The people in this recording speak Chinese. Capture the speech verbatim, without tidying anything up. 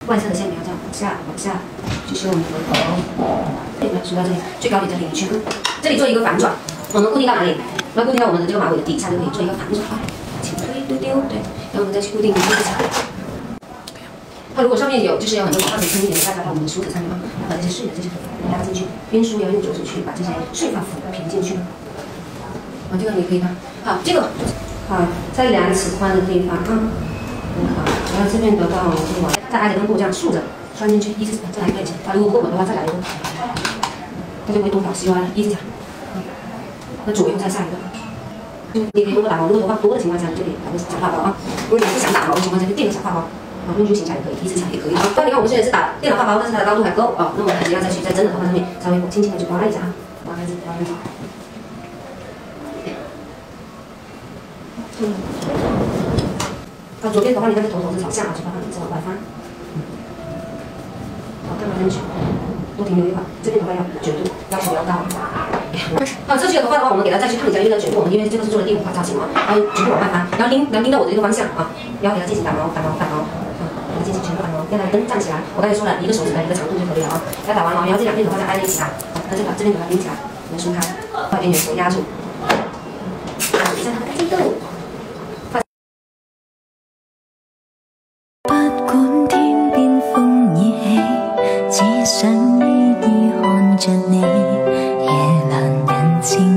外侧的线条这样往下往下去修我们的额头，对，梳到这里，最高点在领圈，这里做一个反转，我们固定到哪里？那固定到我们的这个马尾的底下就可以做一个反转，轻推丢丢，对，然后我们再去固定这个角。它如果上面有就是有很多发层一点的，再到我们的梳子上面啊，把这些碎的这些拉进去，边梳要用左手去把这些碎发辅平进去。啊，这个你可以看，好，这个好在两尺宽的地方啊，很好，然后这边得到这个，再挨着根部这样竖着穿进去，一直再来一个，啊，如果不够稳的话再来一个，它就会多条西歪了，一直讲。那左右再下一个。你可以通过打毛，如果头发多的情况下，就可以打个小发包啊。如果你不想打毛的情况下，就垫个小发包啊，用 U 型夹也可以，一直夹也可以啊。那你看我们现在是打垫了发包，但是它的高度还够啊，那我们还是要再去在真的头发上面稍微轻轻的去刮一下啊，刮一下，刮一下。嗯。啊，左边的话，你那个头头是朝下，去把它往外翻。好，干嘛进去？多停留一会儿，这边头发要卷度，要求比较高。好，这几个头发的话，我们给它再去烫一下，因为它卷度，我们因为这个是做的第五款造型嘛，然后全部往外翻，然后拎，然后拎到我的这个方向啊，然后给它进行打毛，打毛，打毛，啊，给它进行全部打毛，让它灯站起来。我刚才说了，一个手指的一个长度就可以了啊。要打完毛，然后这两边头发再挨在一起打，那就把这边给它拎起来，我们梳开，把边缘头压住，打一下它的干净度。 不管天邊風已起，只想依依看着你，夜闌人靜。